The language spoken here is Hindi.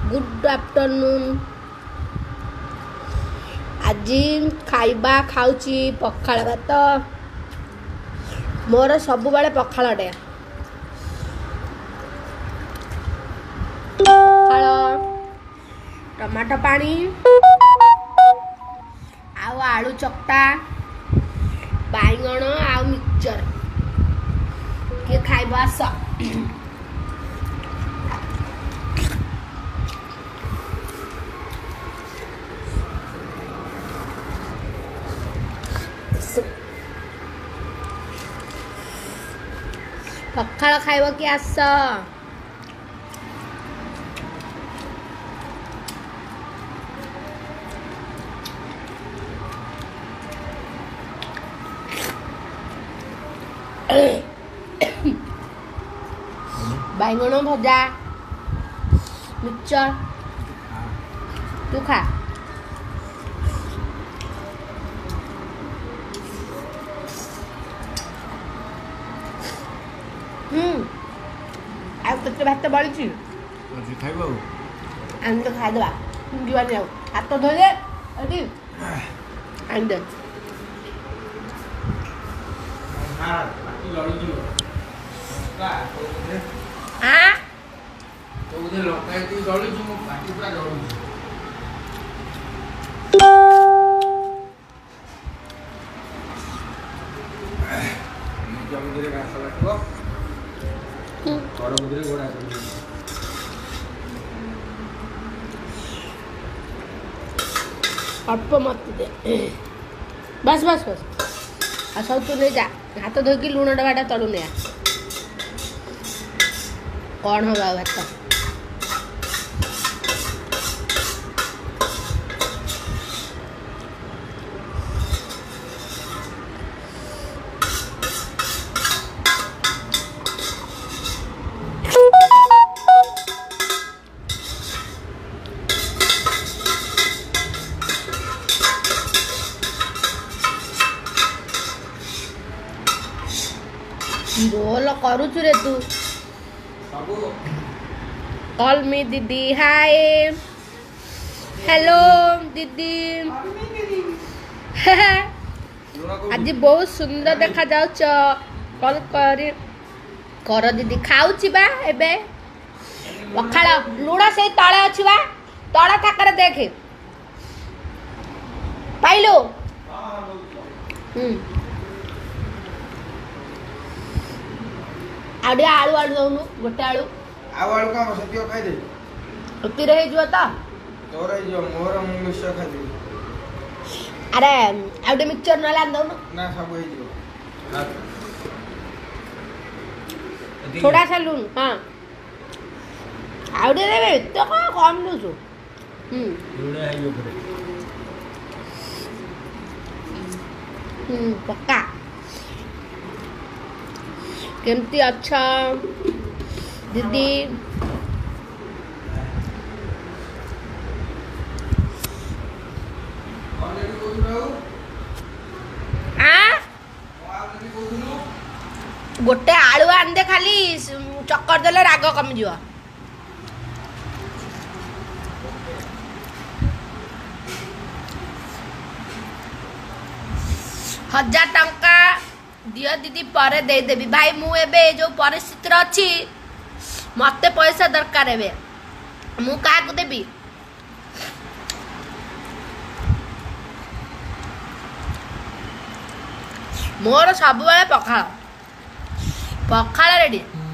Good afternoon. आज खाइबा खाऊची पखाल भात। मोर सब बेले पखाल डे। पखाल टमाटो पानी आउ आलू चक्टा बाइगण आउ मिक्सचर के खाइबा आस। पखाल खाइब कि आस। बाइगण भजा मिक्सचर तू खा। ଆଉ କେତେ ଭାତ ବଳିଛି ଖାଇବ ଆମେ ତ ଖାଇଦେବା ଯିବାନି। ଆଉ ହାତ ଧୋଇଲେ ଏଠି ଆଣିଦେ। अल्प मत दे बस बस बस। आ सब तू ले जा हाथ धोकी लुण डबाटा तलू ने कौन होगा भात। रोल करूचु रे तू। कॉल मी दीदी। हाय हेलो दीदी। आज बहुत सुंदर देखा जाउछ। कॉल कर दीदी। खाऊची बा एबे पखाल लुण से तळे अछि बा तळे थाकर देखे पाइलो। आडे आलू आलू दउनु गोटे आलू आलू काम सतियो खाइ दे उतिर हे जो त तोर हे जो मोर मु मिक्सचर खाइ दे। अरे आउटे मिक्सचर न लान दउनु ना सब हे जो थोड़ा सा लून। हां आउटे देबे तो कम लुसु लुण हे जो करे पक्का। केमती अच्छा दीदी। गोटे आलू आंदे खाली चक्कर देले राग कम जीव। 1000 टंका दियो दीदी परे दे देबी। भाई मु एबे जो परिस्थिति अच्छी मते पैसा दरकार एबे मु का को देबी। मोर सब बेले पखाल पखाल रेडी।